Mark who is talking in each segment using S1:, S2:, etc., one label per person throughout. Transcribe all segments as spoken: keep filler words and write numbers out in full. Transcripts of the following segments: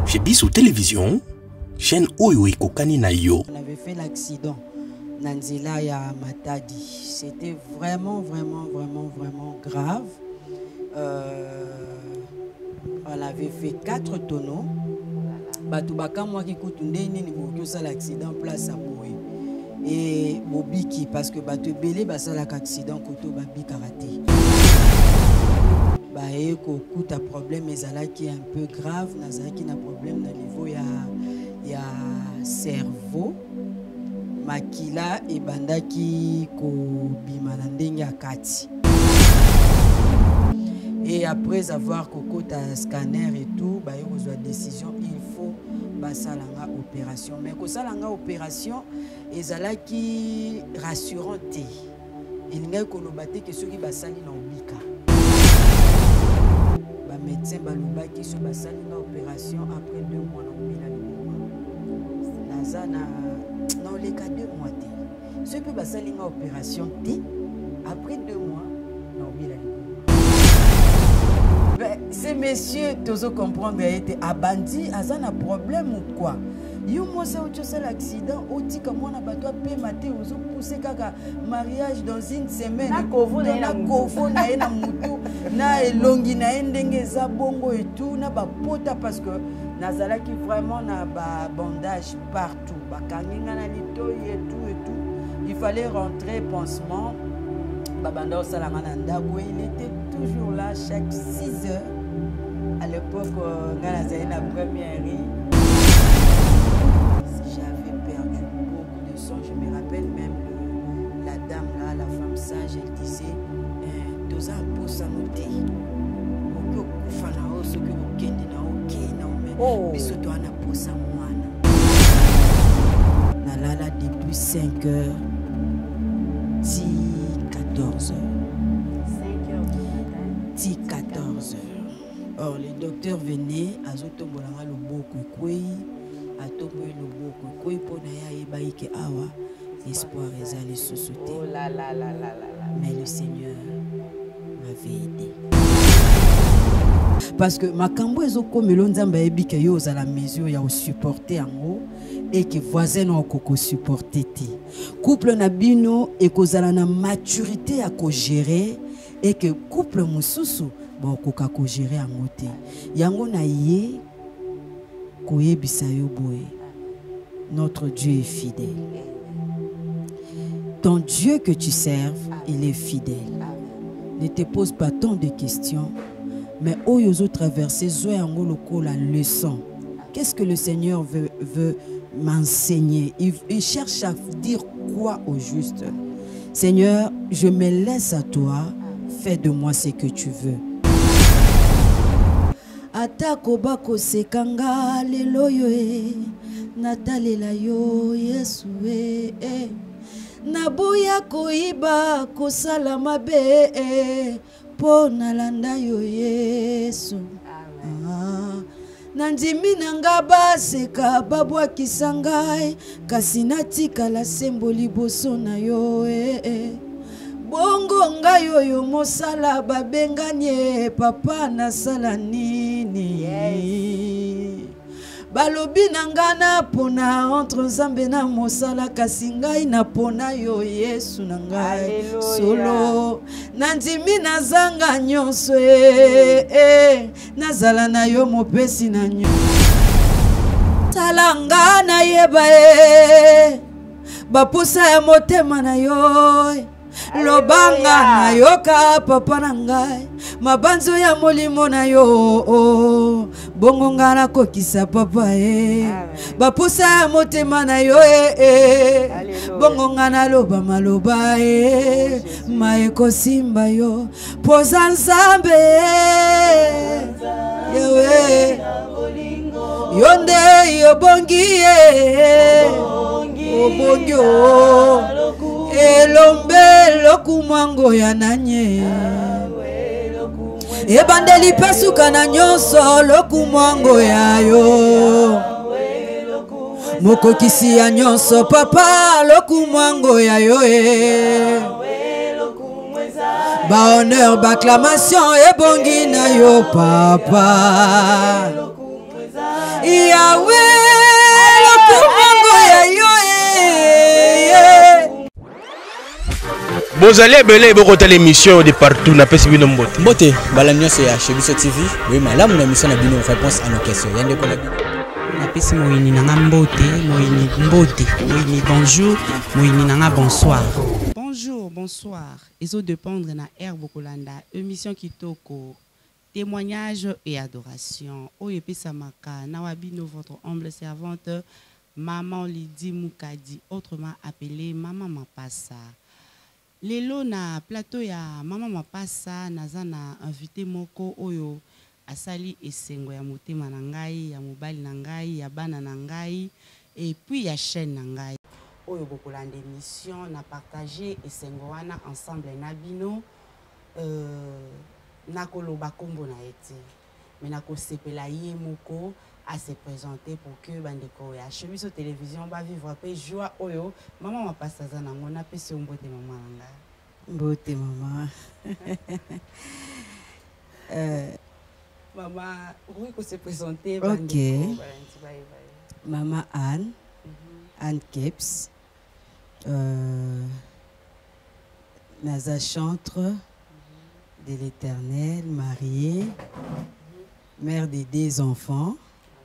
S1: Chez Bissou Télévision, chaîne Oyo Kokani na yo.
S2: On avait fait l'accident Nanzila ya Matadi. C'était vraiment, vraiment, vraiment, vraiment grave. Euh, on avait fait quatre tonneaux. Batubaka moi qui coûte ndeni ni bokyo ça l'accident place à Boy. Et Bobiki parce que batu belé ba ça l'accident koto babi karaté. Bah et ko coûte un problème mais ça qui est un peu grave, nazaki qui n'a problème au niveau ya ya cerveau. Makila et bandaki ko bimana ndenge ya kati. Et après avoir kokota scanner et tout, bah il y a décision, il faut basalanga opération. Mais ko salanga opération ezala qui rassurante. Il n'y a que lobate que ceux qui basali na obika. Ba médecin ba lobaki so basali na opération après deux mois na obila liboma. Nazana dans les cas deux mois té. Ceux qui basali na opération té après deux mois na obila liboma. Ces messieurs, tu dois comprendre, été abandis, ils ont un problème ou quoi? Yo moi c'est autre chose l'accident, oti comme on a battu paix maté aux autres pousser kaka mariage dans une semaine. Na kovo na na kovo na na mutu na elongi na ndenge za bongo et tout na ba pota parce que nazala qui vraiment na ba bandage partout, ba kanginga na lito et tout et tout. Il fallait rentrer pansement. Babanda Salama Ndako, il était toujours là chaque six heures. À l'époque, j'avais la première rue. J'avais perdu beaucoup de sang. Je me rappelle même le, la dame là, la femme sage, elle disait deux ans pour s'anoter. Nalala depuis cinq heures. quatorze heures.
S3: cinq heures
S2: dix quatorze heures. Or, les docteurs venaient à Zotombolanga le Bokoukoué, à Tomoy le Bokoukoué, pour n'aïe que awa, espoir et les sociétés.
S3: Oh là là là là là.
S2: Mais le Seigneur m'avait aidé. Parce que ma cambo est au comélon d'amba et bike yo à la mesure ya au supporter en haut. Et que voisin n'a pas supporté. Couple nabino et kozala na maturité à ko gérer et que couple mususu ba ko ka ko gérer en moté. Yango na yé ko yebisa yo boye. Notre Dieu est fidèle. Ton Dieu que tu serves, il est fidèle. Ne te pose pas tant de questions, mais oyozo traverser zo yango loko la leçon. Qu'est-ce que le Seigneur veut veut m'enseigner? Il, il cherche à dire quoi au juste? Seigneur, je me laisse à toi, fais de moi ce que tu veux. Atako bako sekanga lelo yo e natalela yo Yesu e nabuya koiba kosala mabe e po nalanda yo Yesu. Ah. Nandimi nanga baseka babwa kisangai kasi natika la semboli boso na yo eh, eh. Bongo ngayo yo mosala babenganye papa na sala nini yes. Balobi nanga na pona entre nzambe na mosala kasi ngai na pona yo Yesu na ngai solo nandimi nazanga nyonso eh, eh. Nazala na yo mopesi na nyo talanga na yeba eh. Bapusa ya motema na yo lobanga na yoka papa na ngai mabanzo ya molimo na yo oh. Bongo ngana kokisa papa eh. Bapusa ya motema na yo eh, eh. Bongo ngana loba maloba eh. Maeko simba yo poza nzambe yewe yonde yobongi eh. Obongi o elombe lokumango ya nanye ebandeli pesuka na nyonso lokumango ya yo mokokisi ya nyonso papa lokumango ya yo e ba honneur ba acclamation ebongi na yo papa Yahweh lokumango ya yo
S1: Vous allez belé beaucoup de l'émission de partout na pesi bino mbote.
S4: Mbote balamio c'est chez Biso T V. Oui, mais là mon émission na bino réponse à nos questions. Yande ko na bino.
S5: Na pesi moyini nanga mbote, moyini mbote, moyini bonjour, moyini nanga bonsoir. Bonjour, bonsoir. Ezo dépendre na air bokolanda émission kitoko. Témoignage et adoration. Oye pesa maka na wabino votre humble servante Maman Lydie Moukadi, autrement appelée Maman Mapassa. Lelo na plateau ya Maman Mapassa naza na invité moko oyo asali esengo ya motema na ngai ya mobali na ngai ya bana na ngai et puis ya chaîne na ngai oyo bokolanda émission na partager esengo wana ensemble na bino euh, na koloba kombo na ete mais na kosepela ye moko à se présenter pour que bandeko ya chez Biso télévision va vivre pe joie oyo Maman Mapassa za nango na pesi mbote maman nga
S2: mbote maman euh
S5: maman oui que se présenter
S2: ok
S5: bandeko,
S2: Maman Anne mm-hmm. Anne Keps euh naza chantre mm-hmm. de l'Éternel, mariée mm-hmm. mère de deux enfants.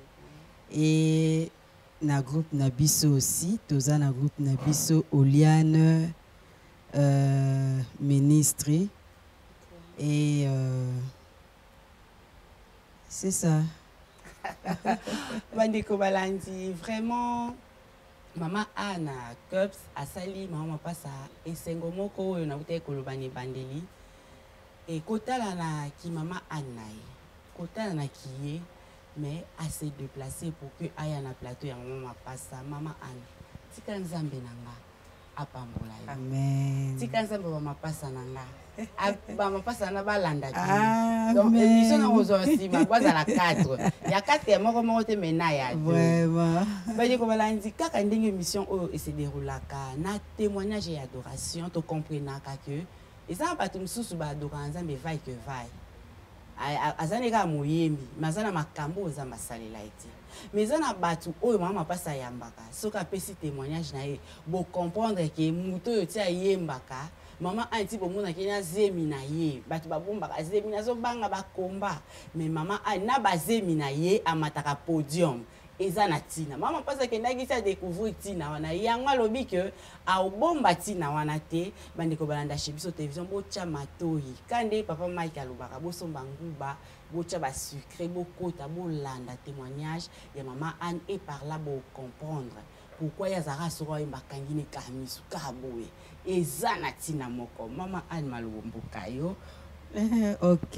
S2: Et na groupe Nabiso aussi, toza na groupe Nabiso Oliane euh, ministre et euh, c'est ça.
S5: Bandeko balandi vraiment Maman Anna Keps asali Maman Mapassa esengo moko oyo na buta ekolobani bandeli et kotala na ki Maman Anna kotala na kiye mais assez déplacé pour que aya na plateau ya Maman Mapassa Maman Anne tika nzambe nanga apambola yo
S2: amen
S5: tika nzambe ba Mapassa nanga ba Mapassa na balanda ki
S2: amen
S5: donc émission na ozo si ma baza la quatre ya quatre moko moko te mena ya
S2: vraiment
S5: ba diko balandi kaka ndenge émission oyo e se déroulaka na témoignage et adoration to comprenaka que eza ba tumsusu ba adoka nzambe vai que vai azaneka moyembi mazana makambo oza masalela ete mais zana batu oyo Maman Mapassa yambaka soka pesi témoignage na ye bo comprendre que muto yo tia yembaka Maman anti bomona kenya zemi na ye batu babombaka zemi na zo banga bakomba mais Maman na bazemi na ye amataka podium eza na tina Maman Mapassa kendaki sa découvrir tina wana yango alobi que a bomba tina wana te bandeko balanda chez Biso télévision bocha matoi kande papa Mike alobaka bosomba nguba bocha ba sucré bokota bolanda témoignage ya Maman Anne et par là bo comprendre pourquoi ya zara soro imbakangi ne kamisu kaboe eza na tina moko Maman Anne malomboka yo
S2: ok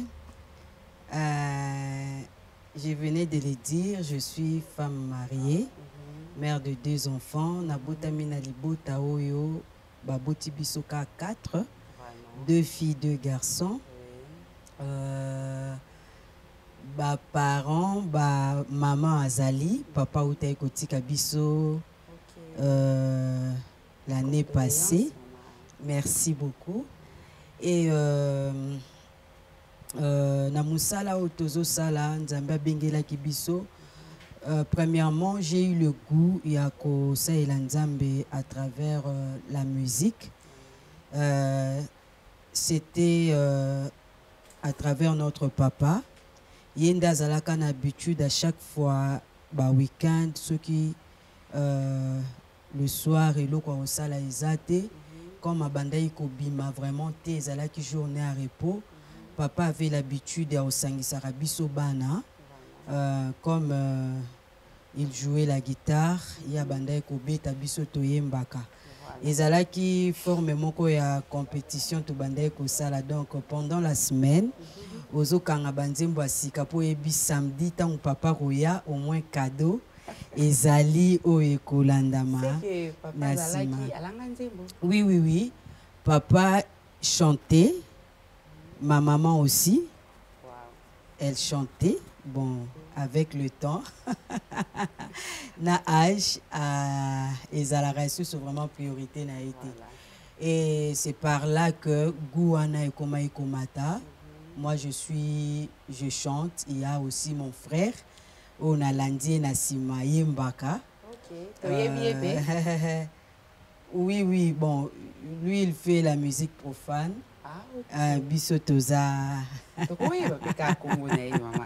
S2: euh je venais de le dire, je suis femme mariée, mm-hmm. mère de deux enfants. Nabotami na libota oyo, baboti bisoka quatre, vraiment. Deux filles, deux garçons. Oui. Euh, ba parents, ba maman Azali, papa Outaï Kotika Biso okay. euh, l'année passée. Merci beaucoup. Et euh, Euh, na musala otozo sala nzamba bengela kibiso euh, premièrement j'ai eu le goût ya ko saela nzambe à travers euh, la musique euh, c'était euh, à travers notre papa yenda zalaka na habitude à chaque fois ba week-end ceux qui euh, le soir et lo kwa osala ezate comme abandai ko bima vraiment te zalaki journée à repos. Papa avait l'habitude à osangisa biso bana euh, comme euh, il jouait la guitare ya bandai ko beta biso toyembaka ezalaki forme moko ya compétition to bandai ko sala donc pendant la semaine ozo kanga banzembo asika po ebi samedi tant papa roya au moins cadeau ezali o ekolandama na sima oui oui oui papa chantait. Ma maman aussi, wow. Elle chantait, bon, avec le temps. Na âge, et à la reçu, c'est vraiment priorité n'a été. Voilà. Et c'est par là que Gouana et Koma et Komata, moi je suis, je chante. Il y a aussi mon frère, on a landé na sima Yimbaka.
S5: Ok. Euh,
S2: oui, oui, bon, lui il fait la musique profane.
S5: Ah, ok.
S2: Euh, Bisotoza.
S5: Oui, bah, maman.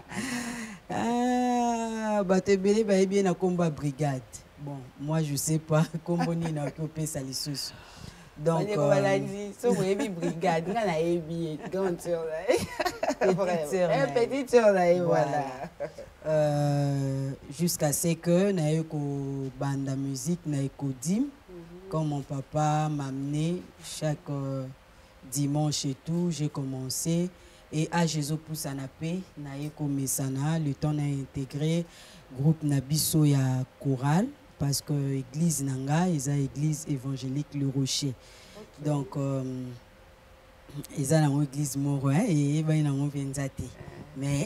S2: Ah, bah, t'es bien, bah, bien à combat brigade. Bon, moi je sais pas comment ni na occupé ça les sous. Donc,
S5: on a dit, so vous avez brigade, on a ébi, grande sœur là. Un petit sœur là, voilà.
S2: Euh, jusqu'à ce que na eu ko banda musique na écodim, quand mon papa m'a amené chaque euh, dimanche et tout, j'ai commencé. Et à Jésus pour Sanapé, na eu ko mesana, le temps n'a intégré groupe Nabiso ya chorale. Parce que l'église Nanga, ils ont l'église évangélique Le Rocher. Okay. Donc, ils ont l'église Moro et ils ont Venzate. Mais,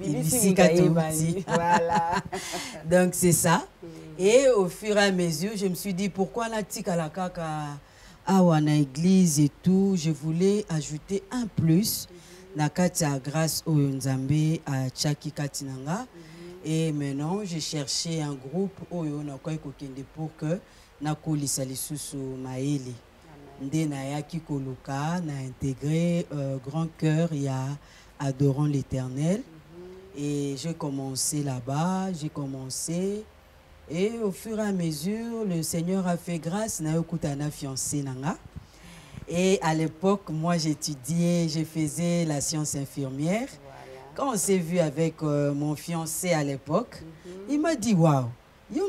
S5: voilà.
S2: Donc, c'est ça. Et au fur et à mesure, je me suis dit, pourquoi la tika la kaka à l'église et tout, je voulais ajouter un plus. Nakatia grâce au Nzambe à Tchaki Katinanga. Et maintenant, j'ai cherché un groupe pour que Nakoli Salisusu Maeli. Ndena Kikoluka n'a intégré euh, Grand Cœur, il y a Adorant l'Éternel. Et j'ai commencé là-bas, j'ai commencé. Et au fur et à mesure, le Seigneur a fait grâce, n'a eu fiancé nanga. Et à l'époque, moi j'étudiais, je faisais la science infirmière. Quand on s'est vu avec euh, mon fiancé à l'époque, mm-hmm. il m'a dit waouh, tu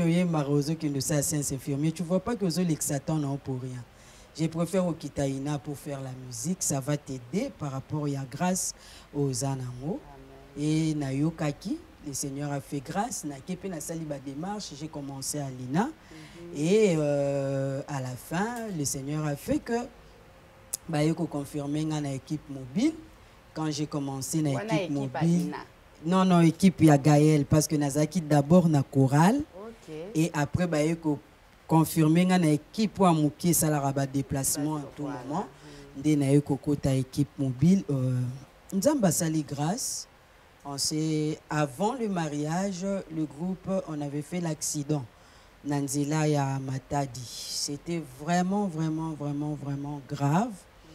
S2: ne vois pas que les Satan n'ont pour rien. Je préfère au Kitaïna pour faire la musique, ça va t'aider par rapport à la grâce aux Anamo. Et Nayokaki, le Seigneur a fait grâce, Nakepe na saliba démarche, j'ai commencé à l'I N A. Mm-hmm. Et euh, à la fin, le Seigneur a fait que bah, il a confirmé une équipe mobile. Quand j'ai commencé une équipe mobile, non, non, équipe il y a Gaël, parce que Nazaki d'abord na chorale, okay. Et après, bah, il a confirmé une équipe pour amouquer ça la déplacement à tout moment. Dès na ta équipe mobile, nous avons sali grâce. On sait, avant le mariage, le groupe, on avait fait l'accident. Nanzila ya Matadi. C'était vraiment, vraiment, vraiment, vraiment grave.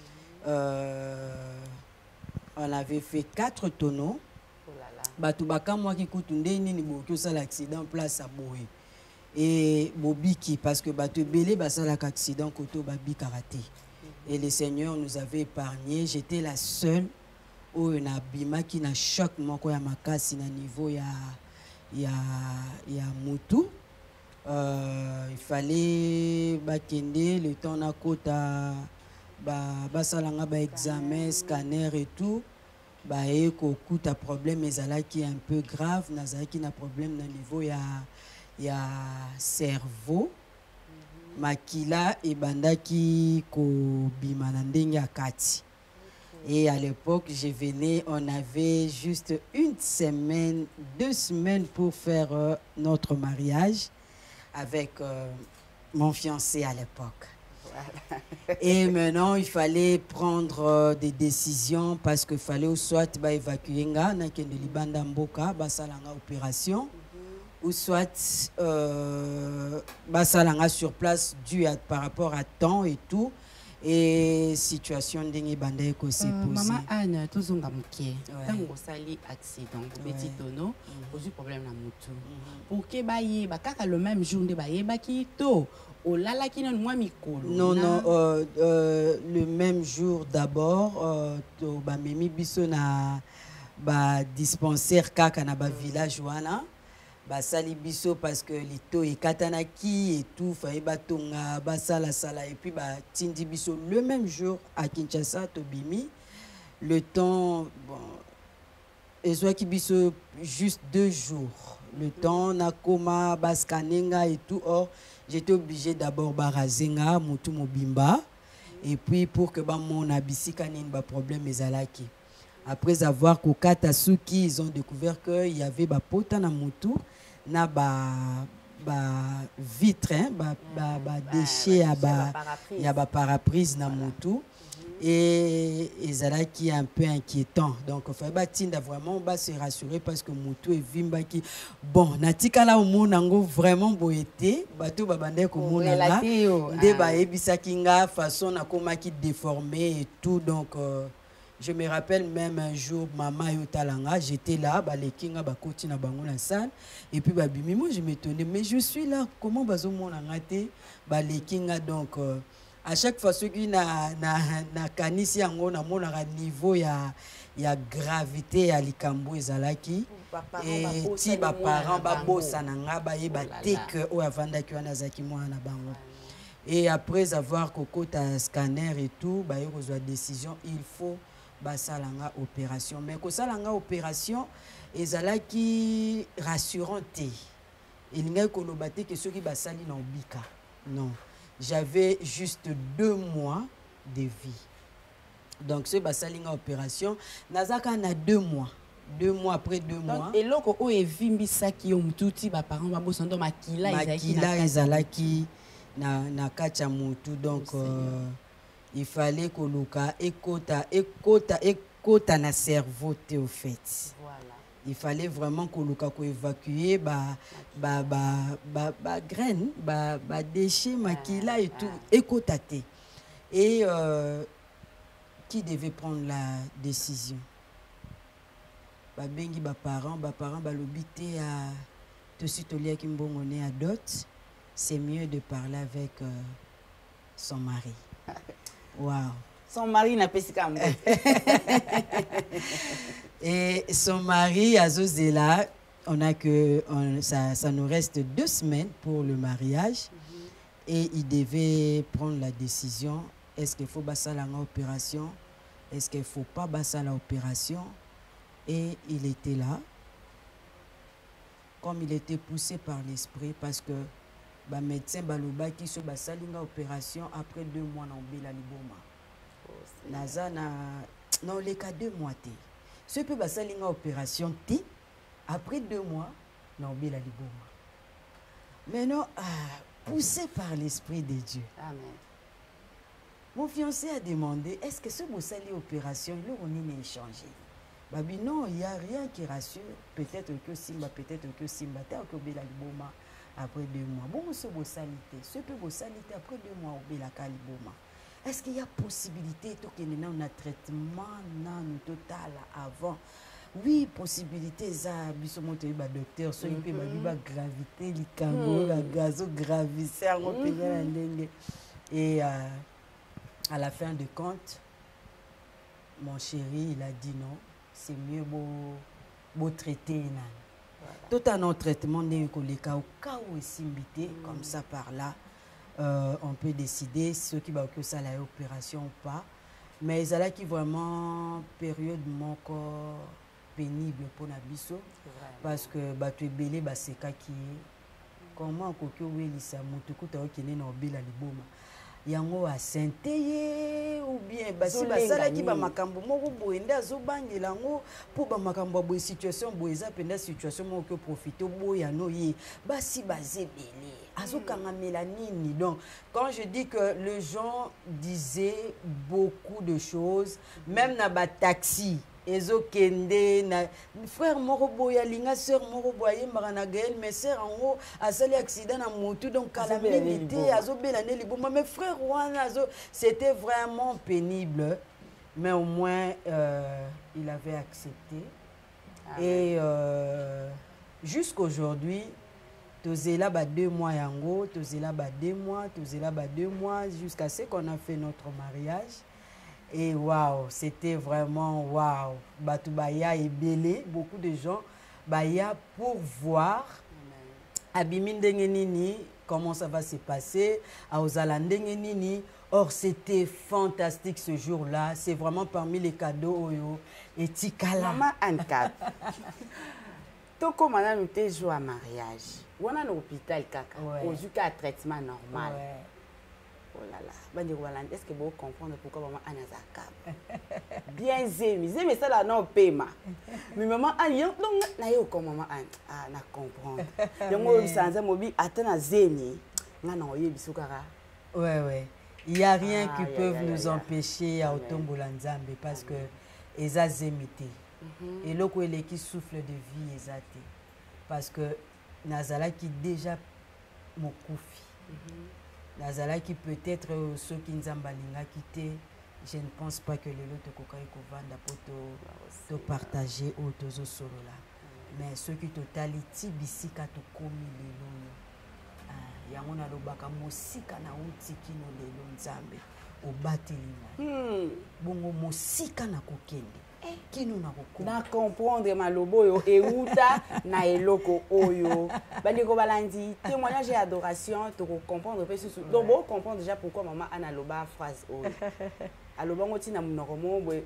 S2: Euh, On avait fait quatre tonneaux. Oh là là. Batubaka moi qui coûte ni ni beaucoup ça l'accident place à Boé. Et Bobiki parce que batu belé bah ça l'accident koto babi karaté. Mm-hmm. Et le Seigneur nous avait épargné. J'étais la seule où on a bima qui n'a choc moi quoi ya makasi na niveau ya ya ya mutu. Euh, il fallait bakende le temps na kota ba basalanga ba examen scanner et tout ba e ko kuta problème ezala qui est un peu grave nazala qui na problème na niveau ya ya cerveau mm-hmm. Makila e bandaki ko bima na ndenge akati. Okay. Et à l'époque je venais, on avait juste une semaine deux semaines pour faire euh, notre mariage avec euh, mon fiancé à l'époque. Et maintenant, il fallait prendre euh, des décisions parce qu'il fallait soit bah, évacuer nga na kende libanda mboka basalanga opération mm-hmm. ou soit euh, basalanga sur place dû à, par rapport à temps et tout et situation ndenge banda ko s'est posée.
S5: Maman Anne tozonga mukie tango sali accident petit tonneau pose problème na mutu pour que ba yeba kaka le même jour nde ba yeba ki to olala ki non moi mikolo.
S2: Non non euh, euh, le même jour d'abord euh, to ba memi biso na ba dispensaire kaka na ba village wana. Basali biso parce que lito et katanaki et tout faille batonga basala sala et puis ba tindi biso le même jour à Kinshasa Tobimi le temps bon ezwa ki biso juste deux jours le temps na koma baskanenga et tout. Or j'étais obligé d'abord barazenga mutu mobimba et puis pour que ba mon abisika nin ba problème ezalaki. Après avoir kokata suki, ils ont découvert qu'il y avait ba pota na mutu na ba ba vitre hein, ba ba, ba déchet ya ba ya ba paraprise na mutu et ezalaki un peu inquiétant. Donc il fallait batinda vraiment ba se rassurer parce que moto e vimba ki bon natikala omonango vraiment boyete bato babande ko monanga nde ba ebisaki nga façon na komaki déformé et tout. Donc euh, je me rappelle même un jour maman yotalanga, j'étais là ba lekinga ba koti na bango na salle et puis ba bimi moi je m'étonnais mais je suis là comment bazo monanga te ba lekinga. Donc euh, à chaque fois ceux qui na na na kanisi yango na monaka niveau ya ya gravité ya likambo ezalaki et ti ba parents ba bossa na nga ba yeba tek o avandaki wana zaki mwana bango. Et après avoir kokota scanner et tout ba yo kozwa décision il faut basalanga opération mais ko salanga opération ezalaki rassurant te elingai koloba te que ceux qui basali na obika non. J'avais juste deux mois de vie. Donc, ce basalinga opération, nazaka na deux mois. Deux mois après deux mois.
S5: Et là, quand on est vimbi ça qui ont tout petit, bah parents va bosser dans makila,
S2: makila ezalaki na na kacha mutu. Donc, euh, il fallait que luka ekota ekota ekota na cerveau te au fait. Voilà. Il fallait vraiment que luka ko évacuer ba ba ba ba ba graine ba ba déchets makila et tout écotaté. Et euh, qui devait prendre la décision? Ba bengi ba parents ba parents ba lobité à tout suite au lieu qui mbongone à dot, c'est mieux de parler avec euh, son mari. Waouh.
S5: Son mari n'a pas si comme
S2: Et son mari, Azozela, on a que on, ça, ça nous reste deux semaines pour le mariage. Mm-hmm. Et il devait prendre la décision, est-ce qu'il faut passer à l'opération, est-ce qu'il ne faut pas passer à l'opération. Et il était là, comme il était poussé par l'esprit, parce que le médecin Baloba qui se passe à l'opération après deux mois dans Bela Liboma. Naza na non les cas deux mois té. Ce peut passer à l'opération té après deux mois dans Bela Liboma. Maintenant, ah, poussé par l'esprit de Dieu. Amen. Mon fiancé a demandé, est-ce que ce bossali opération, il on est échangé? Babi non, il n'y a rien qui rassure. Peut-être que Simba, peut-être que Simba, t'as que Bela Liboma après deux mois. Bon, ce bossalité, ce peut bossalité après deux mois au Bela Liboma. Est-ce qu'il y a possibilité de qu'il y ait un traitement non total avant? Oui, possibilité, ça, bisous le docteur, soit il peut la gravité, les canaux, la gazo gravissé, et euh, à la fin de compte, mon chéri, il a dit non, c'est mieux beau, beau traiter. Tout un autre traitement, au cas où il est comme ça par là. Euh, on peut décider ceux qui vont que ça la opération ou pas, mais il y a qui vraiment période mon corps pénible pour Nabiso parce que bah tu es belé bah c'est quoi qui comment que oui ça monte que tu as qui n'est non bela liboma yango a senteye ou bien bah si bah ça là qui va makambo moko boende azobanje lango pour ba makambo boy situation boyeza penda situation moko profiter boya no ye bah si bah zebele azokanga mélanine. Donc quand je dis que les gens disaient beaucoup de choses, même na ba taxi ezo kende na frère moko boya linga sœur moko boya marana gael mais sœur en haut a sali accident na motu donc calamité azo belane liboma mais frère wana azo c'était vraiment pénible mais au moins euh, il avait accepté. Ah, et euh, jusqu'aujourd'hui tozela ba deux mois yango tozela ba deux mois tozela ba deux mois jusqu'à ce qu'on a fait notre mariage. Et waouh, c'était vraiment waouh. Batubaya et belé, beaucoup de gens baya pour voir Abimindengenini, comment ça va se passer, à Ozalandengenini. Or, c'était fantastique ce jour-là. C'est vraiment parmi les cadeaux Oyo et Tikala.
S5: Maman Anka. Toko madame était joué à mariage. On a un hôpital kaka. Au juka à traitement normal. Ouais. Oh là là, est-ce que vous comprenez pourquoi maman Anna Zakab? Bien zémi, zémi ça là non paiement. Mais maman Anna, donc na yo comme maman Anna, ah na comprendre. Donc moi sans mobi attends na zémi, na na oye bisukara.
S2: Ouais ouais. Il n'y a rien
S5: Ah,
S2: qui
S5: yeah,
S2: peut
S5: yeah,
S2: nous
S5: yeah, yeah.
S2: empêcher à
S5: Amen.
S2: otombola nzambe parce que
S5: Amen.
S2: eza zemité.
S5: Mhm.
S2: Et loko eleki souffle de vie eza te. Parce que nazalaki déjà mokufi. Nazalaki peut-être ceux qui nzamba lingaki te. Je ne pense pas que lelo tokokai kovanda po to to partager ou tozo solo là. Mais ceux qui totali ti bisika to komi lelo. Ah, yango na lobaka mosika na utiki no lelo nzambe obateli na.
S5: Hmm.
S2: Bongo mosika na kokende. Kino na kokende.
S5: Na comprendre malobo yo euta na eloko oyo. Bandeko balandi témoignage et adoration to comprendre pe susu. Donc bon comprendre déjà pourquoi maman ana loba phrase oyo. Aloba ngoti na munoko mo boy.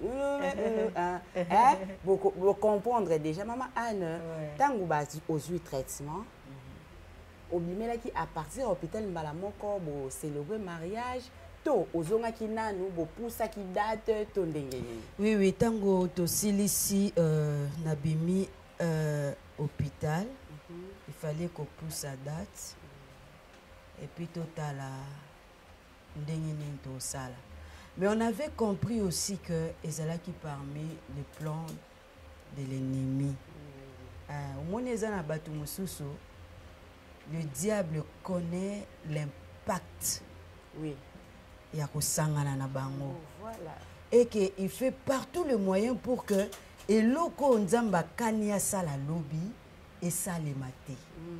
S5: Eh, vous comprendre déjà maman Anne tangu ba ozui traitement. Obimelaki à partir hôpital mbala moko bo célébrer mariage. To ozonga ki nanu bo pousa ki date to ndenge nini.
S2: Oui oui, tango to silisi euh, nabimi euh, hôpital. Mm -hmm. Il fallait qu'on pousse à date. Et puis total ndenge nini to sala. Mais on avait compris aussi que ezalaki parmi les plans de l'ennemi. Au moins les ana batu mususu, le diable connaît l'impact.
S5: Oui.
S2: Il y a kosangana na bango.
S5: Oh, voilà.
S2: Et qu'il fait partout le moyen pour que eloko nzamba kania sala lobby et ça les maté.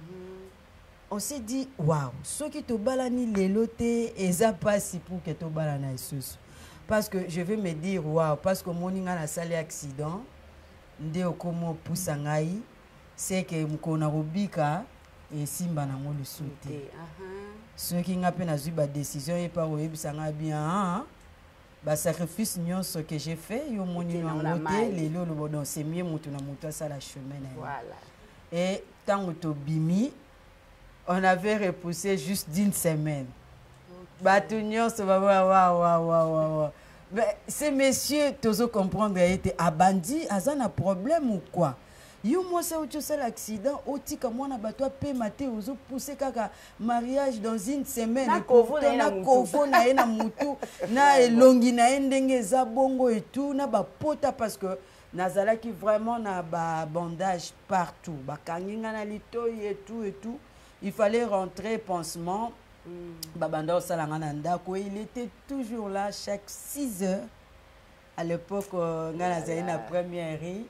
S2: On s'est dit waouh, ceux qui te balani leloté et ça passe pour que te balana isusu. Parce que je vais me dire waouh, parce que mon inga na sali accident nde okomo pusangai c'est que mkona robika et simba na ngolu sauté. Ceux qui n'ont pas eu de décision et pas eu de bien, le sacrifice ce que j'ai fait, ils m'ont dit que c'est mieux que ça la chemin.
S5: Voilà.
S2: Et tant que bimi, on avait repoussé juste d'une semaine. Ces messieurs, tu dois comprendre, ils étaient abandis, ils ont un problème ou quoi? Yo moi ça autre ça l'accident otika mwana bato pe maté ozo pousser kaka mariage dans une semaine
S5: na kovo na
S2: kovo na ena mutu na elongi na ndenge za bongo et tout na ba pota parce que nazala qui vraiment na ba bandage partout ba kanginga na litoyi et tout et tout il fallait rentrer pansement mm. ba banda salanga na ndako il était toujours là chaque six heures à l'époque euh, ngana za na première rue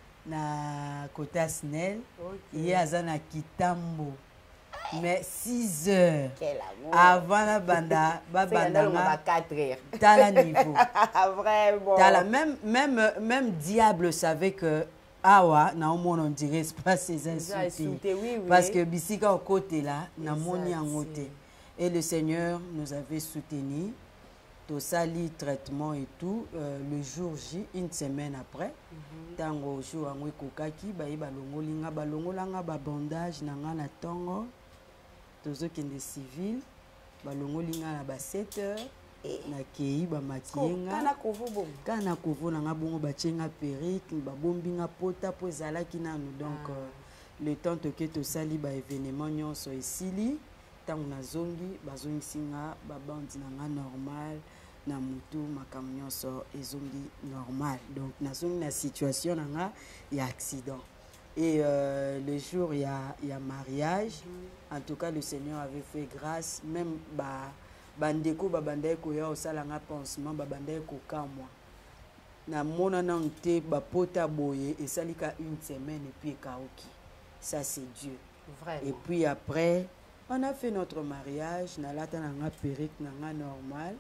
S2: na côté Snell, il y a un kitambo. Mais six heures avant la banda,
S5: banda quatre heures.
S2: T'as la niveau.
S5: Vraiment.
S2: T'as la même même même diable savait que awa na on dirait pas ces insultés.
S5: Oui, oui.
S2: Parce que bisika au côté là, na moni en côté. Et le Seigneur nous avait soutenus. Tout ça, le traitement et tout, euh, le jour J, une semaine après, tango jour angwe kokaki, ba iba longo linga ba longo langa ba bandage nanga na tango, tozo kende civil, ba longo linga na ba sept heures, na kei ba makienga,
S5: kana kovo bon,
S2: kana kovo nanga bongo ba chenga perruque, ba bombinga pota po zala kinanu donc ah. euh, le temps que to sali ba événement nyonso esili. Tant na zongi bazongi singa babandi nanga normal na mutu makamnyo so ezongi normal donc na zongi na situation nanga ya accident et euh, le jour il y a il y a mariage mm. En tout cas le Seigneur avait fait grâce même ba bandeko babandai ko ya osalanga pansement babandai ko kamwa na mona na nte ba pota boye et salika une semaine et puis kaoki ça c'est Dieu.
S5: Vraiment.
S2: Et puis après on a fait notre mariage, na lata nanga perruque nanga normal.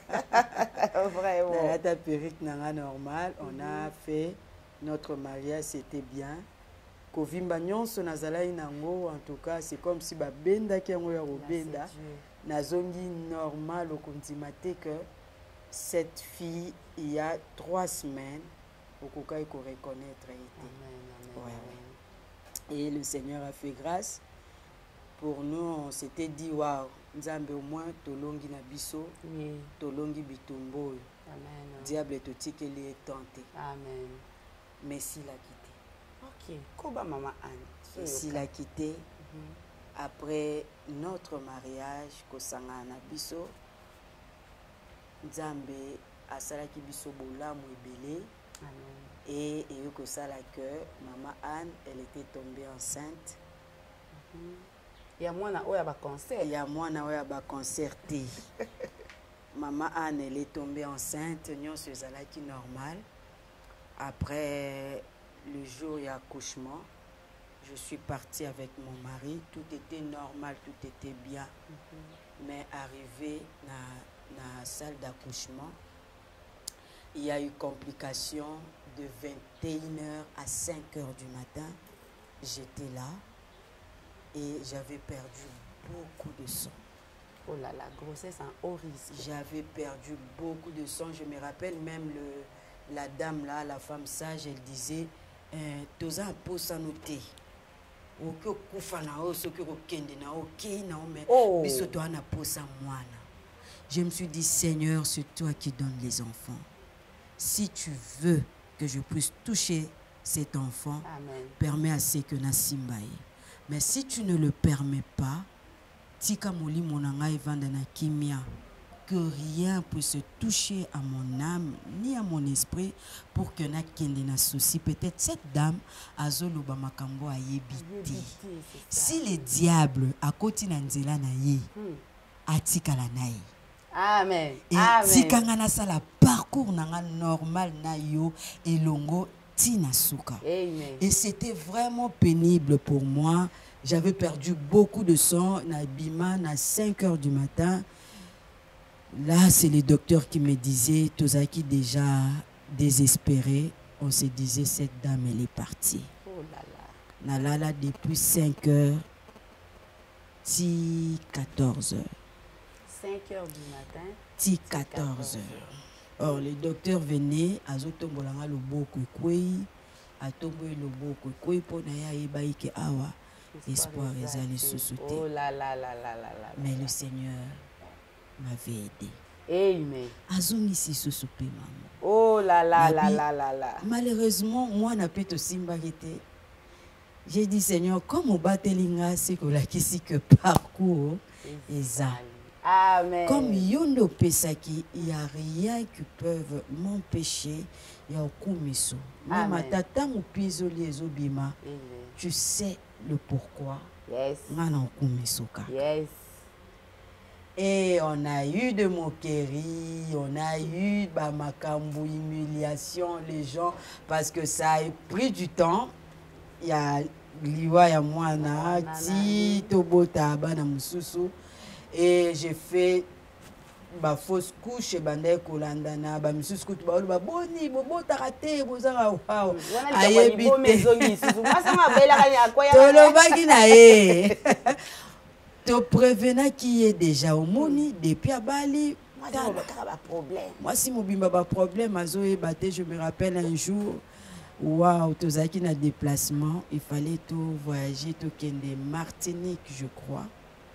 S5: Vraiment.
S2: Na lata perruque nanga normal, on a fait notre mariage, c'était bien. Kovimba nyonso nazala inango, en tout cas, c'est comme si ba benda ki yango ya robenda. Na zongi normal au kontimate que cette fille il y a trois semaines au koka ko reconnaître été.
S5: Amen, amen,
S2: ouais, ouais. Et le Seigneur a fait grâce. Pour nous, on s'était dit, waouh, Nzambe au moins, tolongi na biso,
S5: oui.
S2: Tolongi bitumbo.
S5: Amen.
S2: Diable te dit qu'il est tenté.
S5: Amen.
S2: Mais s'il a quitté.
S5: Ok. Koba maman Anne.
S2: S'il a quitté, mm-hmm. Après notre mariage, Kosanga na biso, Nzambe asalaki biso bolamu ebele. Et et que ça la que maman Anne, elle était tombée enceinte.
S5: Il y a moi na oya ba concert.
S2: Il y a moi na oya ba concerté. Maman Anne, elle est tombée enceinte, nous sommes allés qui normal. Après le jour et accouchement, je suis partie avec mon mari, tout était normal, tout était bien. Mm-hmm. Mais arrivé dans la salle d'accouchement, il y a eu complication de vingt et une heures à cinq heures du matin. J'étais là et j'avais perdu beaucoup de sang.
S5: Oh là là, grossesse en haut risque.
S2: J'avais perdu beaucoup de sang. Je me rappelle même le, la dame là, la femme sage, elle disait Toza po sanoté. Oko kufa na o soki ko kende na o ke na o mais biso to ana po sa mwana. Je me suis dit Seigneur, c'est toi qui donnes les enfants. Si tu veux que je puisse toucher cet enfant, amen, permets à ce que na simbaye. Mais si tu ne le permets pas, tika moli monanga evanda na kimia, que rien puisse toucher à mon âme ni à mon esprit pour que na kende na souci. Peut-être cette dame azoloba makambo ayebiti. Si le diable a koti na nzela na ye, atika la naï.
S5: Amen.
S2: Et si kangana sa la parcours nanga normal na yo elongo tina suka.
S5: Amen.
S2: Et c'était vraiment pénible pour moi. J'avais perdu beaucoup de sang na bima à cinq heures du matin. Là, c'est les docteurs qui me disaient, Tozaki déjà désespéré. On se disait, cette dame, elle est partie.
S5: Oh là là.
S2: Là, là, depuis cinq heures, ti quatorze heures.
S5: cinq heures du matin.
S2: Ti quatorze heures. Or, les docteurs venaient, azotombolanga le boko kwei, atombo le boko kwei, pour naya ebaike awa. Espoir ezali sous-souté.
S5: Oh là là là là là là.
S2: Mais le Seigneur m'avait aidé.
S5: Amen.
S2: Azongi si sous-soupé, maman.
S5: Oh là là là là là là.
S2: Malheureusement, moi, n'a pas été simbarité. J'ai dit, Seigneur, comme au batelinga, c'est que la kisi que parcours est ça.
S5: Amen.
S2: Comme Yondo Pesaki, il n'y a rien qui peut m'empêcher. Il y a aucun miso. Même à tata ou piso lieso bima, tu sais le pourquoi.
S5: Yes.
S2: Yes. Et on a eu de moqueries, on a eu bah, makambu, humiliation, les gens, parce que ça a pris du temps. Il y a Liwa, il y a moi, Ti, Tobota, Bana Mususu. Et j'ai fait ma fausse couche, Bandé Kolandana, ba Mususu, ba ba boni, bobo tarate, bozanga wow. Aye bite. Tolobaki na e. Te prévenant qui est déjà au Moni, depuis à Bali. Moi, si mon bimba a problème, je me rappelle un jour, waouh, Tozaki na déplacement, il fallait tout voyager, tout kende Martinique, je crois.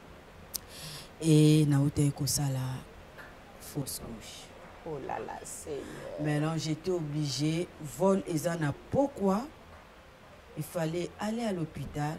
S2: Et naote kosa la fausse couche.
S5: Oh là là, Seigneur.
S2: Maintenant, j'étais obligée, vol et zana pourquoi il fallait aller à l'hôpital.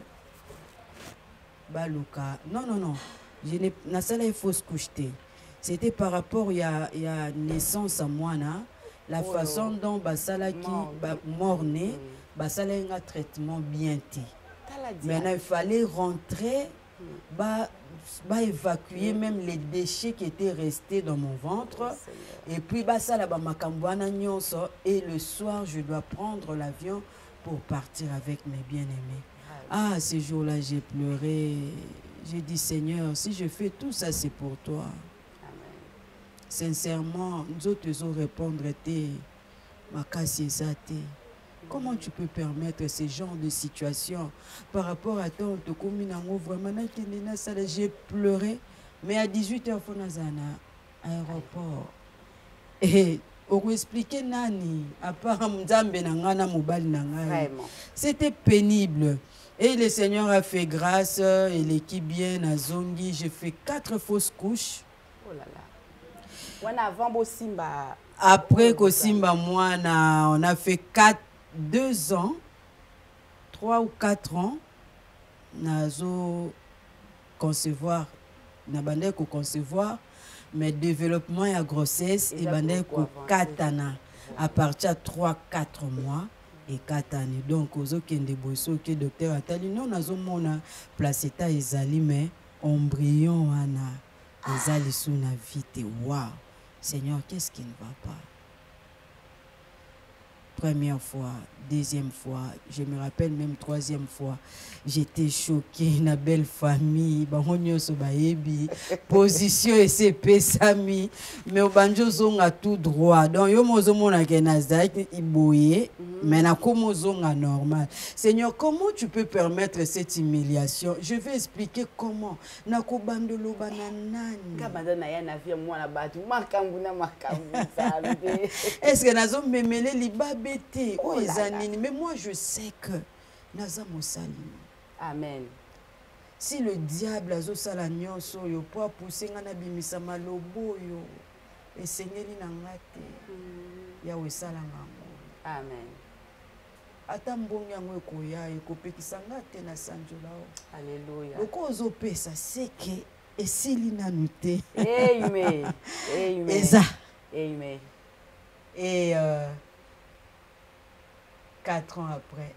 S2: Baluka. Non, non, non. Je n'ai pas une fausse couche. C'était par rapport à la naissance à moi, la oh façon dont Basala qui morné, Basala a un traitement bien té. Maintenant, il fallait rentrer, bah, bah, évacuer même les déchets qui étaient restés dans mon ventre. Et puis, Basala Bamakambouana Nyonso. Et le soir, je dois prendre l'avion pour partir avec mes bien-aimés. Ah, ce jour-là, j'ai pleuré. J'ai dit, Seigneur, si je fais tout ça, c'est pour toi. Amen. Sincèrement, nous autres, nous répondre, ma casse est zate. Comment tu peux permettre ce genre de situation par rapport à toi, vraiment, j'ai pleuré. Mais à dix-huit heures, il faut un aéroport. Et pour expliquer nani, à part c'était pénible. Et le Seigneur a fait grâce, et l'équipe bien à Zongi, j'ai fait quatre fausses couches.
S5: Oh là là.
S2: Après Kosimba, moi, on a fait quatre, deux ans, trois ou quatre ans, nazo concevoir, nabandé ko concevoir, mais développement et la grossesse et bandai ko katana à partir de trois quatre mois et quatre années. Donc aux okende boso que docteur atali non nazomona placenta ezali mais embryon ana ezali sous na vite. Waouh, Seigneur, qu'est-ce qui ne va pas? Première fois, deuxième fois, je me rappelle même troisième fois, j'étais choquée, une belle famille, position et c'est pesami, mais au banjo zonga tout droit. Donc yo mozo mona kenazaki iboye, mais na komo zonga normal. Seigneur, comment tu peux permettre cette humiliation? Je vais expliquer comment. Na ko bandolo bananani.
S5: Kabanda na ya na vie moi na batu makambu na makambu salbe.
S2: Est-ce que nazo memele libabe? Oh, oh mais moi je sais que naza mosali.
S5: Amen.
S2: Si le diable azo sala nyonso yo po pousser ngana bimisa malobo yo esengeli na ngate ya wesala ngango.
S5: Amen.
S2: Ata mbongi yango ekoya ekopekisa ngate na sanjola.
S5: Alléluia.
S2: Loko ozo pesa seke esili nanu te.
S5: Amen. Amen.
S2: Eza.
S5: Amen.
S2: Et euh, Quatre ans après,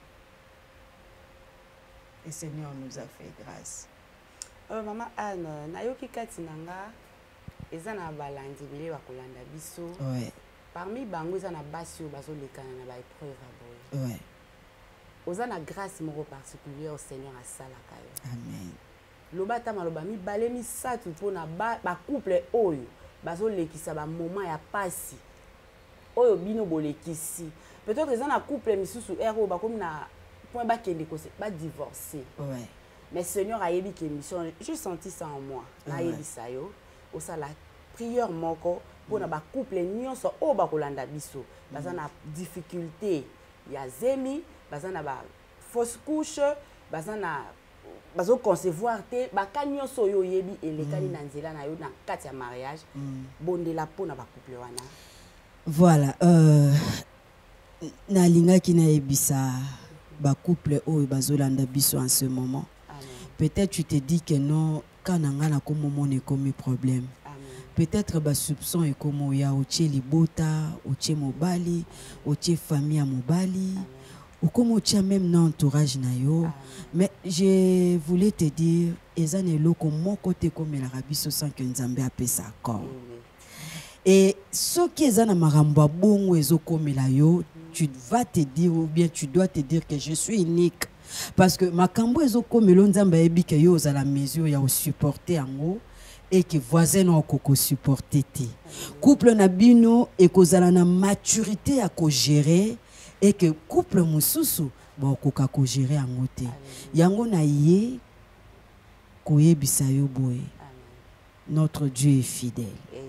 S2: le Seigneur nous a fait grâce.
S5: Euh, maman Anne, nayoki kati nanga, eza na balandi bile bakolanda biso.
S2: Ouais.
S5: Parmi bango eza na basi bazo lekana na ba épreuve aboye.
S2: Ouais.
S5: Oza na grâce moko particulière au Seigneur asalaka yo.
S2: Amen.
S5: Lobata maloba mi bale mi satu pona ba, ba couple oyo bazo lekisa ba moment ya pasi. Oyo bino bolekisi. Peut-être que dans un couple misusu ero ba comme na point ba kende ko ba divorcer.
S2: Ouais.
S5: Mais Seigneur a yebi que mission, j'ai senti ça en moi. Na yebi ça yo, o ça la prière moko pour na ba couple nyonso o ba kolanda biso. Baza na difficulté ya zemi, baza na ba fausse couche, baza na bazo concevoir te ba kanyonso yo yebi elekali na nzela na yo na kati ya mariage. Bondela po na ba couple wana.
S2: Voilà, euh na linga ki na ebisa ba couple oyo bazolanda biso en ce moment. Peut-être tu te dis que non quand nanga na komo mone comme problème. Peut-être ba soupçon et comme ya otie libota, otie mobali, otie famille à mobali, ou comme otie même na entourage na yo. Mais je voulais te dire ezane loko mon côté comme la rabiso sans que Nzambe appelle ça accord. Et ce qui est na maramba bongo ezo comme la yo, tu vas te dire ou bien tu dois te dire que je suis unique parce que makambo ezo comme Nzambe ebi ke yo za la mesure ya supporter ango et que voisin na koko supporter te. Couple na bino et kozala na maturité à ko gérer et que couple mususu ba koka ko gérer ango te. Yango na ye ko yebisa yo boye. Notre Dieu est fidèle.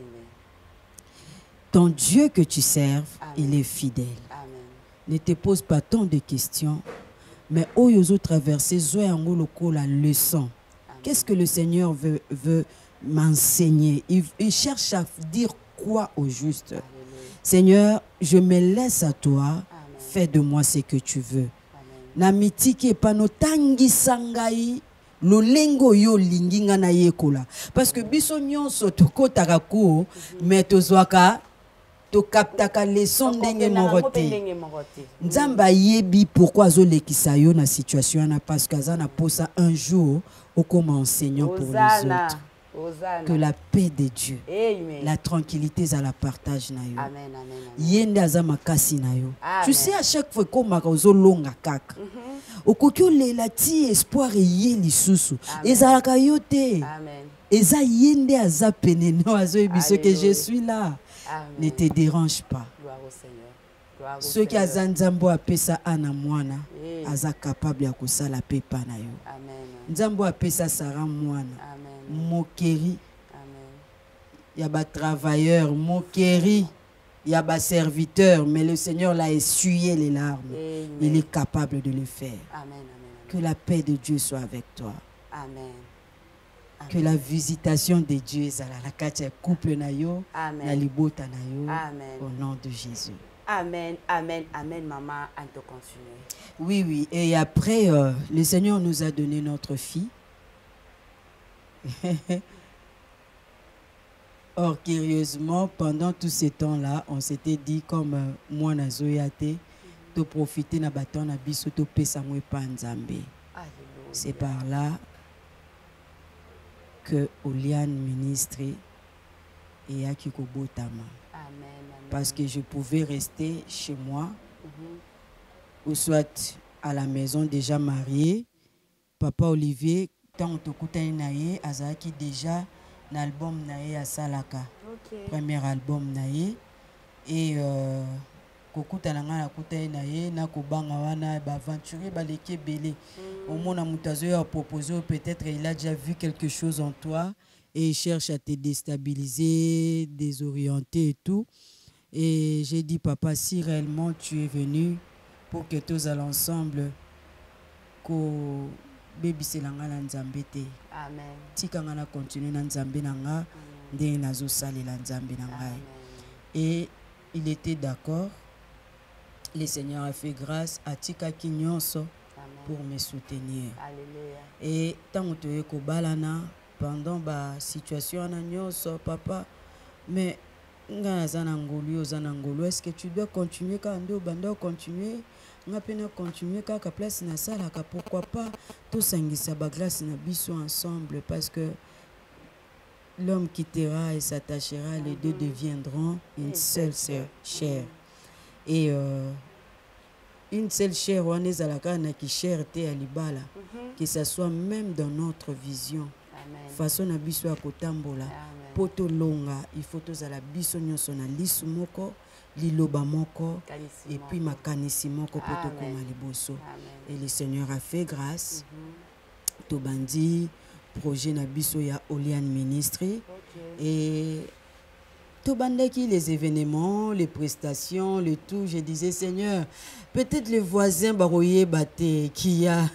S2: Ton Dieu que tu serves, Amen. Il est fidèle.
S5: Amen.
S2: Ne te pose pas tant de questions, mais oyozo traverser zoyango loko la leçon. Qu'est-ce que le Seigneur veut, veut m'enseigner? il, il cherche à dire quoi au juste? Amen. Seigneur, je me laisse à toi. Amen. Fais de moi ce que tu veux. Namitiki pano tangi sangai. Lolengo yo linginga na yekola. Parce que biso nyonso tokotaka ko mais tozwaka to kaptaka leçon ndenge morote. Nzamba yebi pourquoi zo lekisa yo na situation na parce que azana posa un jour au comme enseignant pour les autres. Que la paix de Dieu, amen. La tranquillité à la partage na yo.
S5: Amen, amen,
S2: yende azama kasi na yo. Tu sais à chaque fois qu'on m'a zo longa kaka. Okokyo le la ti espoir ye lisusu. Ezalaka yo te.
S5: Amen.
S2: Eza yende aza peneno azo ebiso que je suis là.
S5: Amen.
S2: Ne te dérange pas.
S5: Gloire au Seigneur. Gloire au
S2: Ceux qui azan nzambo apesa ana mwana
S5: hey.
S2: Aza capable ya kosala pepa na yo.
S5: Amen.
S2: Nzambo apesa Sarah mwana.
S5: Amen.
S2: Mokeri.
S5: Amen.
S2: Ya ba travailleur mokeri. Ya ba serviteur, mais le Seigneur l'a essuyé les larmes. Amen. Il est capable de le faire.
S5: Amen, amen, amen.
S2: Que la paix de Dieu soit avec toi.
S5: Amen. Amen.
S2: Que la visitation de Dieu soit la katia couple na yo, na libota na yo.
S5: Amen.
S2: Au nom de Jésus.
S5: Amen, amen, amen, maman, on te continue.
S2: Oui, oui. Et après, euh, le Seigneur nous a donné notre fille. Or, curieusement, pendant tout ce temps-là, on s'était dit, comme euh, moi, na Zoyate, de profiter na bâton na biso, de pesamwe panzambe. C'est par là que Oliane ministre et à Kikobotama. Parce que je pouvais rester chez moi, mm-hmm. ou soit à la maison déjà mariée. Papa Olivier, tant on t'écoute naïe, azaki déjà l'album naïe à Salaka, okay. Premier album naïe et kokuta nanga na kuta naïe na kobanga wana ba aventurier ba leke belé. Au moins na mutazo a proposé, peut-être il a déjà vu quelque chose en toi et il cherche à te déstabiliser, désorienter et tout. Et j'ai dit, papa, si réellement tu es venu pour que tous allons ensemble, que baby c'est l'anga na nzambe te. Amen. Si quand on a continué na nzambe nanga, de nazo sali la nzambe nanga. Et il était d'accord. Le Seigneur a fait grâce à Tika Kinyonso pour me soutenir. Alléluia. Et tant que tu es kobalana pendant la situation na nyonso, papa, mais est-ce que tu dois continuer quand on doit continuer? On a peine continuer quand la place na sala, pourquoi pas tout sangisa ba grâce na biso ensemble, parce que l'homme quittera et s'attachera, les deux deviendront une seule chair. Et euh, une seule chair, on est à la canne qui chair te alibala, que ça soit même dans notre vision. Façon na biso ya kotambola. Poto longa, il faut tous à la biso nyonso na lisu moko, liloba moko, et puis makanisi moko poto koma liboso. Et le Seigneur a fait grâce. Mm-hmm. Tobandi projet na biso ya Oliane Ministry. Okay. Et tobandaki les événements, les prestations, le tout. Je disais, Seigneur, peut-être les voisins baroye bate qui a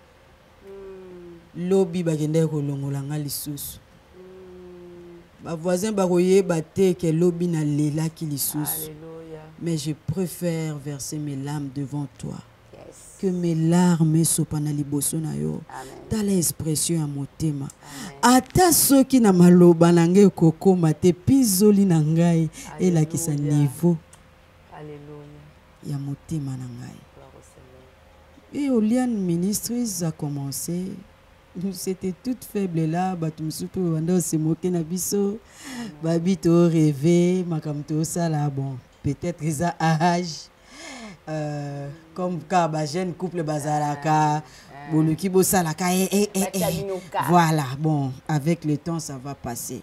S2: lobby bagende kolongolanga lisusu. Ma voisin baroye bate que lobby na lela ki lisusu. Mais je préfère verser mes larmes devant toi. Yes. Que mes larmes soient na liboso na yo. Ta l'expression à motema. Ata soki na maloba nange koko mate pizoli na ngai et la ki sa niveau. Alléluia. Ya motema na ngai. Et Oliane Ministries a commencé. C'était toute faible là, batumsupu wanda se moquer na biso, babito rêver, makamto ça là bon, peut-être ils a âge euh comme ka ba jeune couple bazalaka, boluki bo salaka eh eh eh. Voilà, bon, avec le temps ça va passer.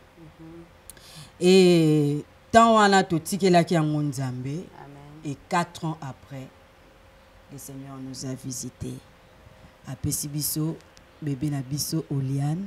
S2: Et tant on a tout tiki là qui a mon Nzambe et quatre ans après, le Seigneur nous a visités à Pesibiso. Bébé Nabiso Oliane,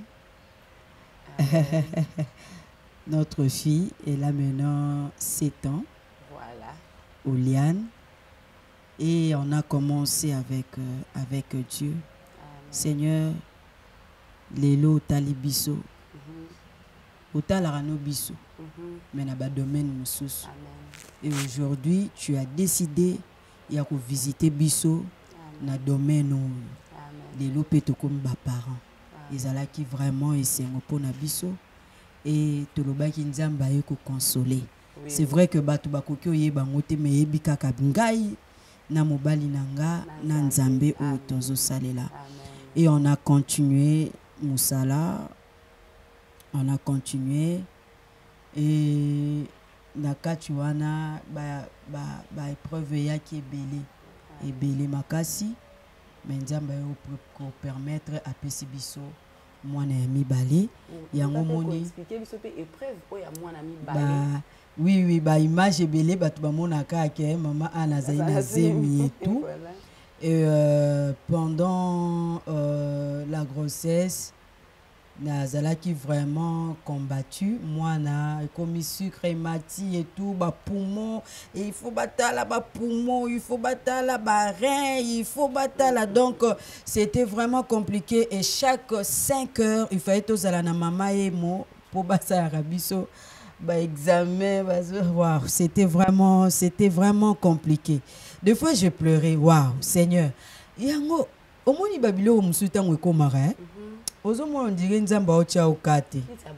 S2: notre fille, elle a maintenant sept ans. Voilà. Oliane. Et on a commencé avec, euh, avec Dieu. Amen. Seigneur, Lelo Talibiso, Otalarano Biso, mais n'a pas domaine Moussous. Et aujourd'hui, tu as décidé de visiter Biso, na domaine où les lopes comme bas parents. Ils allaient qui vraiment et c'est un peu nabiso et tout le bas qui nous a consoler. C'est vrai que batu bakokyo ye bangote me ebika kabingai na mobali nanga na nzambe o tozo salela. Et on a continué musala, on a continué et na katuana ba ba ba épreuve ya qui belé et belé makasi. Mais Nzambe pour permettre à Pesibiso moi na mi balé yango moni expliquer biso pe épreuve o ya moi na mi balé oui oui ba image belé ba to ba mona ka ke maman ana zaina zemi et tout et euh, pendant euh, la grossesse Nazala qui vraiment combattu moi na comme sucre et mati et tout ba poumon et il faut battre là ba poumon il faut battre là ba rein il faut battre là donc c'était vraiment compliqué et chaque cinq heures il fallait tous à la maman et moi pour battre arabiso ba examen ba waouh c'était vraiment c'était vraiment compliqué des fois je pleurais waouh Seigneur yango au moins il babilo musuta ngwe komara on dirait Nzamba ocha okate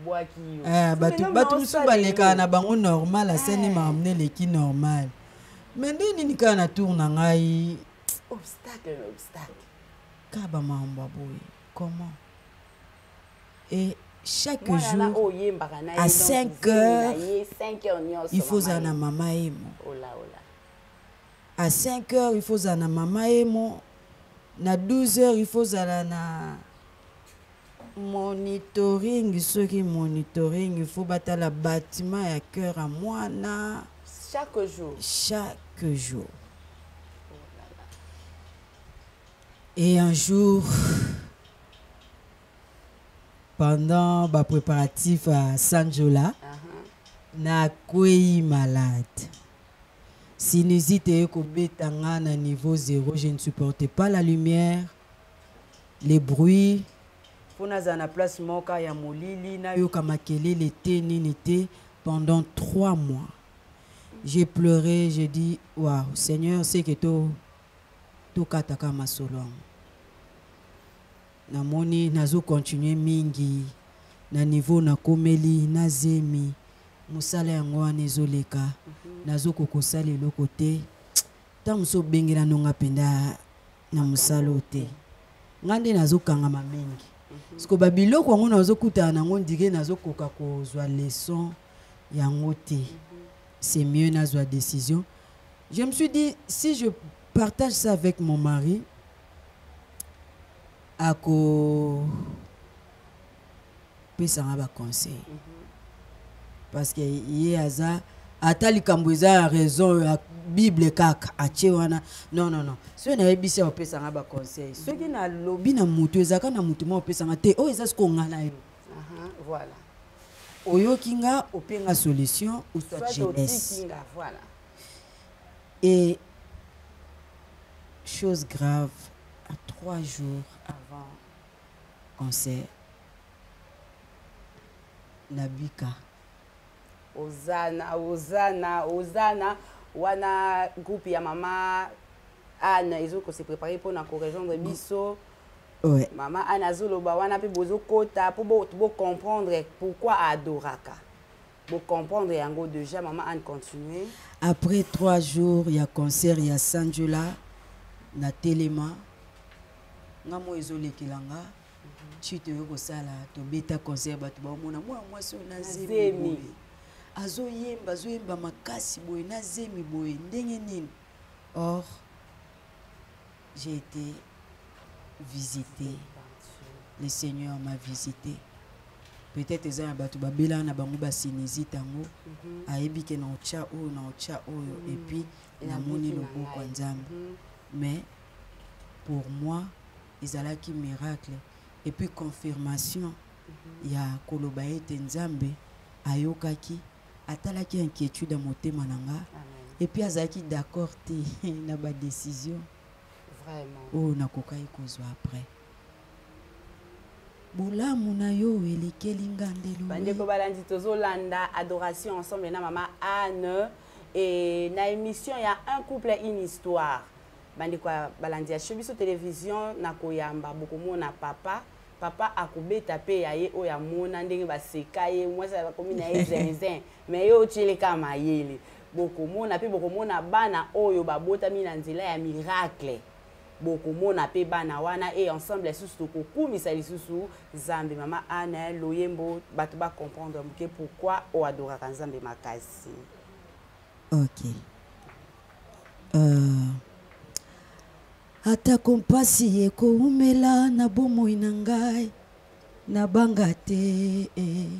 S2: Eh, batu batu musu baleka na bango normal, aseni ma amener l'équipe normal. Mais ndeni ni kana tour na ngai
S5: obstacle obstacle.
S2: Kaba mamba boy. Comment? Et chaque
S5: Moi,
S2: jour
S5: yemba,
S2: à cinq heures,
S5: heures
S2: il faut zana mama emo.
S5: Oh là, oh là.
S2: À cinq heures, il faut zana mama emo. Na douze heures, il faut zana na monitoring. Ceux qui monitoring, il faut battre la bâtiment à cœur à moi. Na...
S5: Chaque jour.
S2: Chaque jour. Oh là là. Et un jour, pendant le préparatif à Sanjola, uh-huh. na kwei malade. Sinusite eko betanga na niveau zéro, je ne supportais pas la lumière, les bruits. Fona za na place moka ya molili na yoka makelele te nini te pendant trois mois. J'ai pleuré, j'ai dit waouh, Seigneur, c'est que to to kataka masolong. Na moni nazo continuer mingi na niveau na komeli na zemi musala yango wana ezoleka nazo kokosala eloko te ta muso bengela nonga penda na musala te ngande nazo kangama mingi siko babiloko yango nazo kutana nango ndike nazo koka kozwa leçon yango te. C'est mieux nazwa décision. Je me suis dit si je partage ça avec mon mari ako pesanga ba conseil parce que y aza atali kamboza raison la Bible kaka ache wana non non non so na ebisa o pesanga ba conseil so ki na lobi na mutu ezaka na mutu mo pesanga te o eza sko ngana yo
S5: aha voilà
S2: oyo kinga openga solution ou soit jeunesse
S5: voilà.
S2: Et chose grave à trois jours avant concert Nabika
S5: Ozana Ozana Ozana wana groupe ya mama Anne ils ont se préparé pour na rejoindre biso.
S2: Ouais.
S5: Maman Anne azoloba wana pe bozo kota pour pour comprendre pourquoi adoraka. Pour comprendre yango déjà maman Anne continuer.
S2: Après trois jours il y a concert il y a Sanjola na Telema ngamo ezolekilanga chite yoko sala to beta concert batu ba mona moi moi so na zemi azo yemba azo yemba makasi boy na zemi boy ndenge nini. Or j'ai été visité, le Seigneur m'a visité. Peut-être que ça batu ba bela na bango ba sinisi tango ayebi ke na ocha o na ocha o et puis na moni loboko nzambe. Mais pour moi ezalaki miracle et puis confirmation ya koloba ete nzambe ayokaki atalaki inquiétude à motema nanga et puis azalaki d'accord te na ba décision
S5: vraiment
S2: oh nakokai kozwa après bolamu na yo elekeli ngandelo
S5: bandeko balandi tozolanda adoration ensemble na mama Anne et na émission il y a un couple une histoire bandeko balandi ya Shobiso télévision na koyamba bokomona papa papa akobeta pe ya ye oya mona ndenge baseka ye mwasi bakomi na ye zinzin mais yo tshileka mayele bokomona pe bokomona bana oyo babotami na nzela ya miracle bokomona pe bana wana et ensemble susu kokumisa lisusu Nzambe mama Anne loyembo bato ba comprendre que pourquoi o adoraka Nzambe makasi.
S2: OK. Euh ata kompasi ekoumela na bomoi na ngai na banga te eh.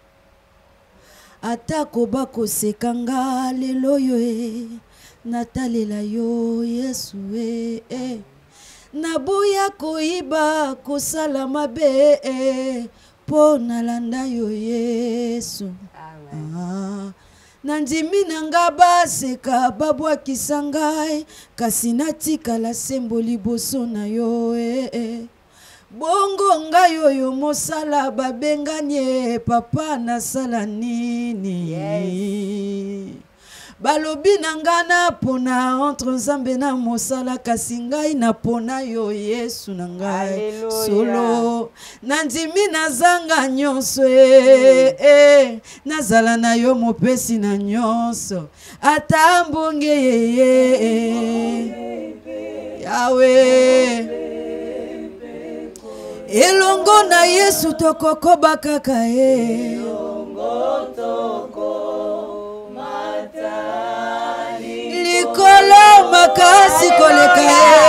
S2: Ata koba koseka nga lelo yo eh. Natalela yo Yesu eh, eh. Nabuya koiba kosala mabe eh. Po nalanda yo Yesu.
S5: Amen.
S2: Ah. Nandimi nanga baseka babwakisa ngai kasi natikala sembo liboso na yo eh, eh. Bongo ngai oyo mosala babenganye papa nasala nini
S5: yes.
S2: balobi na nga na pona entre nzambe na mosala kasi ngai na pona yo Yesu na ngai solo nandimi nazanga nyonso eh, eh, nazala na yo mopesi na nyonso ata mbonge eh, eh, Yahweh elongo na Yesu tokokoba kaka eh likolo makasi koleka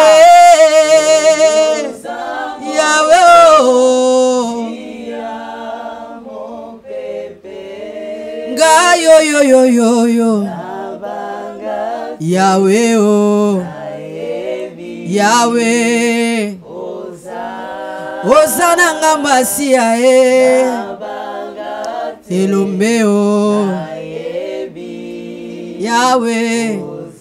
S2: eh Yahweh oh nga yo yo yo yo yo Yahweh oh Yahweh Osana ngamasia e Elombe o Yahweh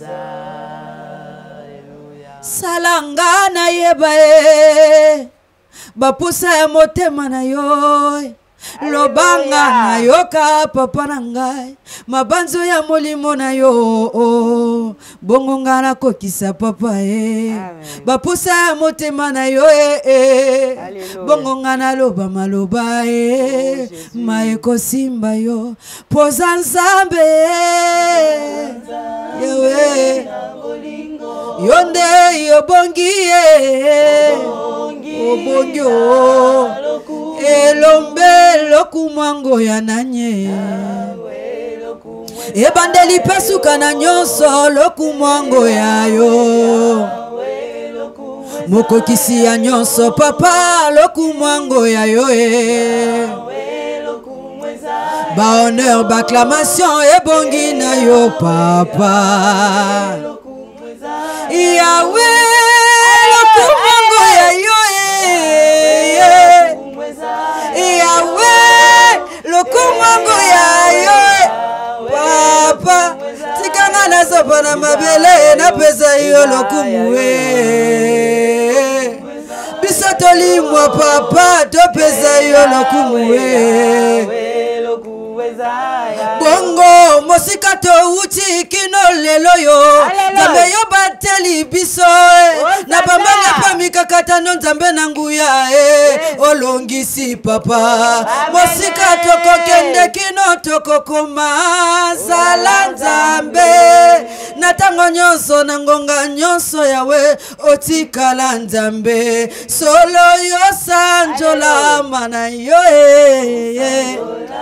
S2: Salanga na yeba e Bapusa ya motema na yo Lobanga na yoka papa na ngai mabanzo ya molimo na yo oh, bongo ngana kokisa papa eh bapusa ya motema na yo eh, eh. bongo ngana loba maloba eh oh, maeko simba yo poza nzambe yewe yonde yobongi eh obongi oh elombe lokumango ya nanye ebandeli pesuka na nyonso lokumango ya yo mokokisi ya nyonso papa lokumango ya yo e ba honneur ba acclamation ebongi na yo papa Yahweh lokumango ya yo e Yahweh lokumango ya yo papa tikanga na sopa na mabele na pesa yo lokumwe biso tolimwa papa to pesa yo lokumwe bongo mosika to uti kino lelo yo nzambe yo bateli biso na bamanga pa mikakata no nzambe na nguya e olongisi papa mosika toko kende kino toko koma sala nzambe na tango nyonso na ngonga nyonso yawe otikala nzambe solo yo sanjola mana yo e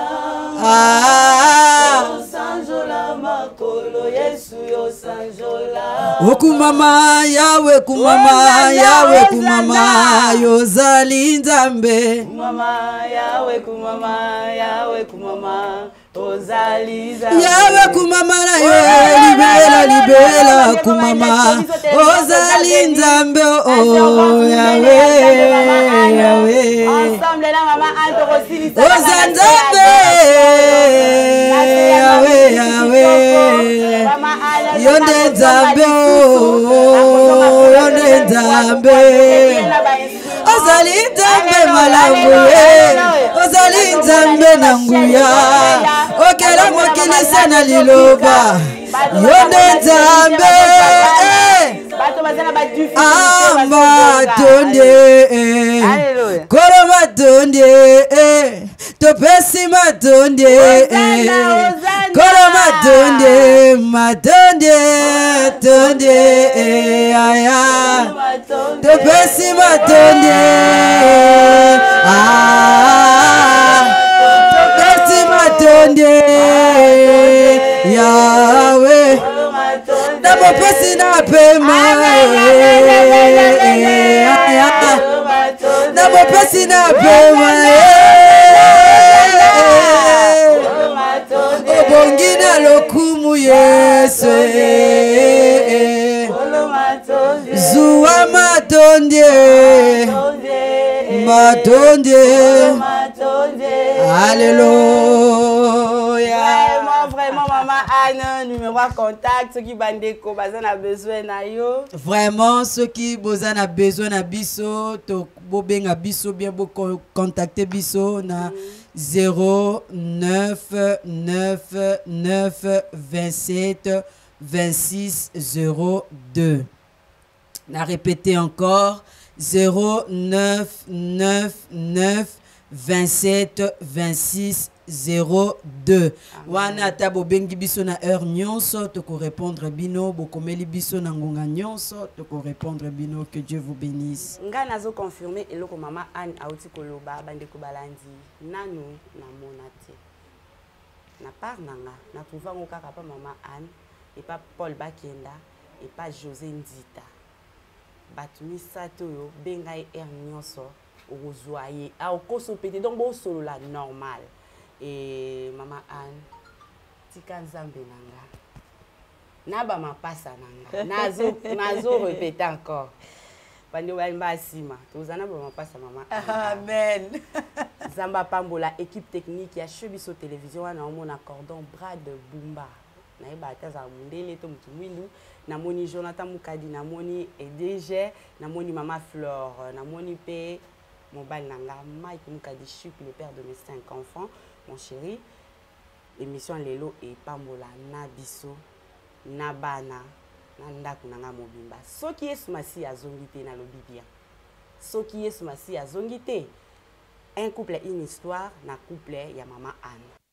S2: ah sanjola makolo Yesu yo sanjola okumama yawe kumama yawe kumama yo zali nzambe kumama yawe kumama yawe kumama ozali nzambe yawe kumama na yo libela libela kumama ozali nzambe oh yawe yawe ensemble la mama antorosi ozanzambe yawe yawe yonde nzambe yonde nzambe ozali nzambe malamu ozali nzambe na nguya okela mokili sana liloba yonde nzambe amba tonde koro matonde topesi matonde koro matonde matonde tonde aya topesi matonde ah topesi matonde Yahweh Nabo pesi na pema Nabo pesi na pema Obongina lokumu Yesu Zuwa matonde Matonde Alléluia.
S5: Vraiment, vraiment, maman, Maman Anne, numéro à contact, ceux qui bandeko, baza na besoin na yo.
S2: Vraiment, ceux qui besoin na besoin na biso, to bobenga biso bien bo contacter biso na zéro neuf neuf neuf vingt-sept vingt-six zéro deux. Na répéter encore zéro neuf neuf neuf vingt-sept vingt-six zéro deux. Wana tabo bengi biso na heure nyonso to ko répondre bino bokomeli biso na ngonga nyonso to ko répondre bino. Que Dieu vous bénisse.
S5: Nga nazo confirmer eloko Maman Anne auti koloba bandeko balandi nanu na monate. Na part nanga na trouva ngoka kapa Maman Anne et pas Paul Bakenda et pas José Ndita. Batumi sato yo benga heure nyonso ozoaye a okoso pété donc bo solo la normal. Et Maman Anne tika nzambe nanga na ba mapasa nanga nazo nazo répéter encore bande wa mbasima tozana ba mapasa Maman Anne.
S2: Amen.
S5: Zamba pambola équipe technique ya Chebiso télévision wana omona cordon bras de Bumba na yeba taza mundele to mutumwindu na moni Jonathan Mukadi na moni Edege na moni Maman Flore na moni pe mobile nanga Mike Mukadi Chup le père de mes cinq enfants. Mon chéri, émission Lelo et Pambola na biso na bana na ndaku nanga mobimba. Soki yesu masi azongite na lobibia. Soki yesu masi azongite. Un couple une histoire na couple ya Maman Anne.